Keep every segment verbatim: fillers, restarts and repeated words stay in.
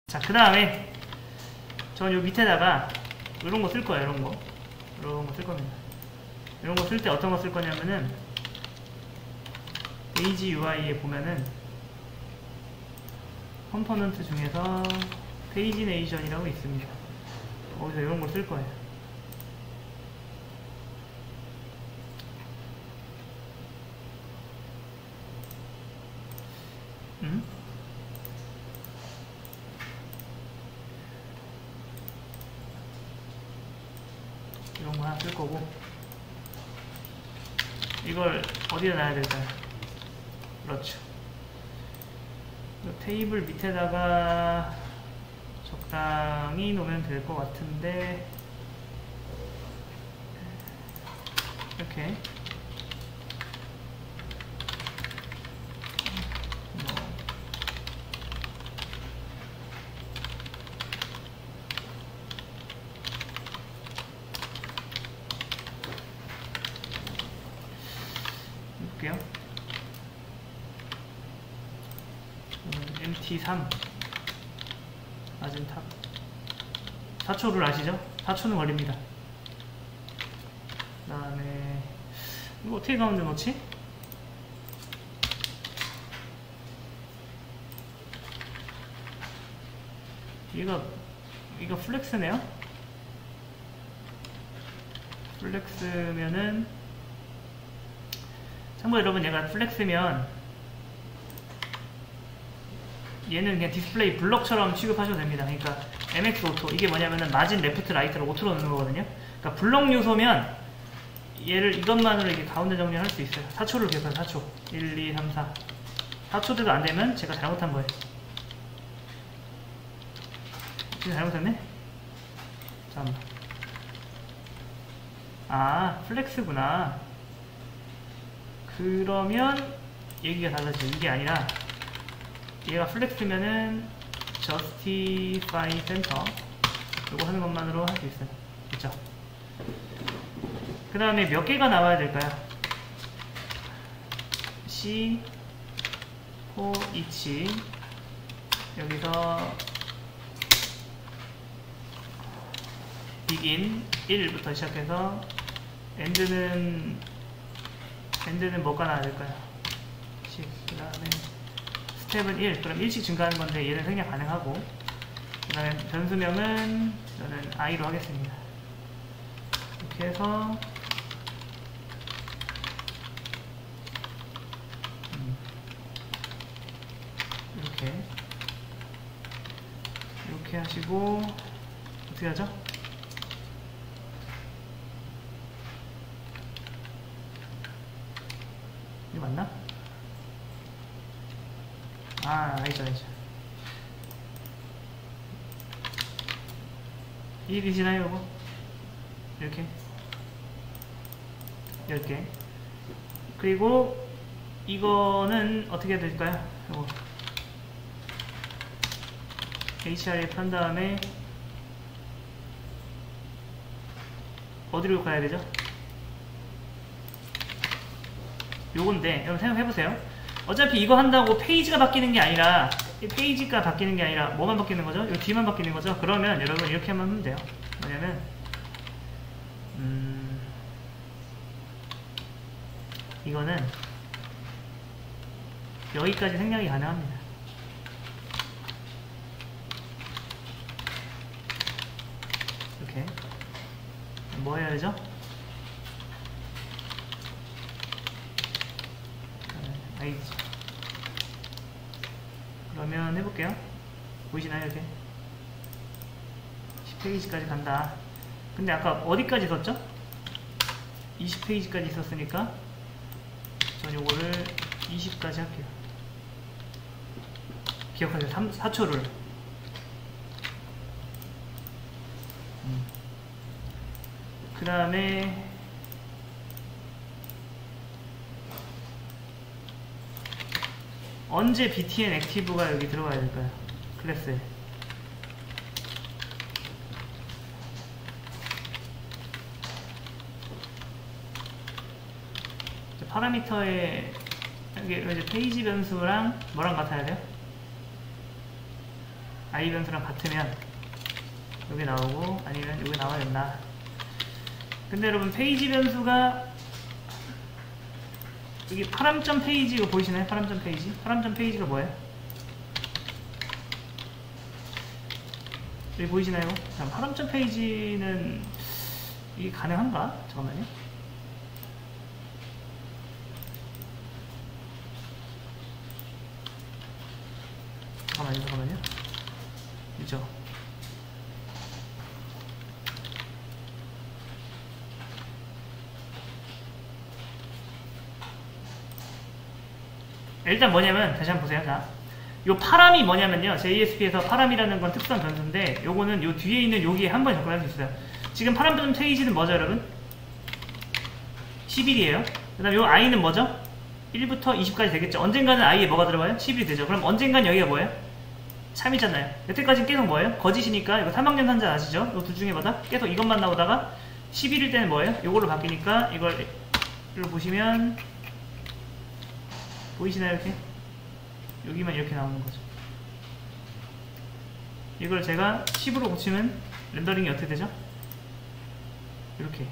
자, 그 다음에 전 요 밑에다가 이런 거 쓸 거예요. 이런 거 이런 거 쓸 겁니다. 이런 거 쓸 때 어떤 거 쓸 거냐면은 베이지 유아이에 보면은 컴포넌트 중에서 페이지네이션이라고 있습니다. 거기서 이런 걸 쓸 거예요. 음? 이런 거 하나 쓸 거고, 이걸 어디에 놔야 될까요? 그렇죠. 테이블 밑에다가 적당히 놓으면 될 것 같은데, 이렇게 볼게요. 엠티 삼 맞은 탑 사 초를 아시죠? 사 초는 걸립니다. 그 다음에 이거 어떻게 가운데 넣지? 얘가 이거 플렉스네요? 플렉스면은 참고로 여러분, 얘가 플렉스면 얘는 그냥 디스플레이 블럭처럼 취급하셔도 됩니다. 그러니까 엠엑스 오토, 이게 뭐냐면은 마진 레프트 라이트를 오토로 넣는 거거든요. 그러니까 블럭 요소면 얘를 이것만으로 이렇게 가운데 정리할 수 있어요. 사 초를 기억해요. 사 초. 일, 이, 삼, 사. 사 초대도 안 되면 제가 잘못한 거예요. 지금 잘못했네? 잠깐만. 아, 플렉스구나. 그러면 얘기가 달라져요. 이게 아니라 얘가 플렉스면은 justify center 이거 하는 것만으로 할 수 있어요. 그쵸? 그 다음에 몇 개가 나와야 될까요? C for each 여기서 begin 일부터 시작해서 end는 end는 뭐가 나와야 될까요? 십, 그 다음에 스텝은 일, 그럼 일씩 증가하는 건데 얘는 생략 가능하고, 그 다음에 변수명은 저는 i로 하겠습니다. 이렇게 해서 음, 이렇게 이렇게 하시고 어떻게 하죠? 이거 맞나? 아, 알죠, 알죠. 이해되시나요, 이거? 이렇게. 열 개. 그리고, 이거는 어떻게 해야 될까요? 이거. 에이치알에프 한 다음에, 어디로 가야 되죠? 요건데, 여러분 생각해보세요. 어차피 이거 한다고 페이지가 바뀌는 게 아니라, 페이지가 바뀌는 게 아니라, 뭐만 바뀌는 거죠? 요 뒤만 바뀌는 거죠? 그러면 여러분 이렇게 하면 돼요. 뭐냐면, 음, 이거는, 여기까지 생략이 가능합니다. 이렇게. 뭐 해야 되죠? 아이지. 그러면 해볼게요. 보이시나요? 이렇게 십 페이지까지 간다. 근데 아까 어디까지 썼죠? 이십 페이지까지 있었으니까 전 요거를 이십까지 할게요. 기억하세요. 삼, 사 초를 음. 그 다음에 언제 비티엔 액티브가 여기 들어가야 될까요? 클래스에. 파라미터에 이게 이제 페이지 변수랑 뭐랑 같아야 돼요? i 변수랑 같으면 여기 나오고 아니면 여기 나와야 된다. 근데 여러분 페이지 변수가 여기 파람점 페이지 이거 보이시나요? 파람점 페이지? 파람점 페이지가 뭐예요? 여기 보이시나요? 자, 파람점 페이지는 이게 가능한가? 잠깐만요. 잠깐만요, 잠깐만요. 있죠? 일단 뭐냐면 다시 한번 보세요. 자, 요 파람이 뭐냐면요, 제이에스피에서 파람이라는 건 특수한 변수인데 요거는 요 뒤에 있는 여기에 한 번 접근할 수 있어요. 지금 파람점 페이지는 뭐죠 여러분? 십일이에요 그 다음 요 i는 뭐죠? 일부터 이십까지 되겠죠. 언젠가는 i에 뭐가 들어가요? 십일이 되죠. 그럼 언젠간 여기가 뭐예요? 참이잖아요. 여태까지는 계속 뭐예요? 거짓이니까 이거 삼학년산자 아시죠? 요 둘 중에 뭐다? 계속 이것만 나오다가 십일일 때는 뭐예요? 요걸로 바뀌니까 이걸 이걸 보시면 보이시나요? 이렇게? 여기만 이렇게 나오는 거죠. 이걸 제가 십으로 고치면 렌더링이 어떻게 되죠? 이렇게.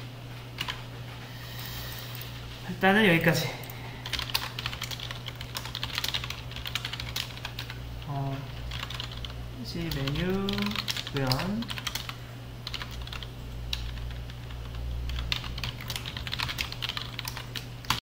일단은 여기까지. 어, 시 메뉴 구현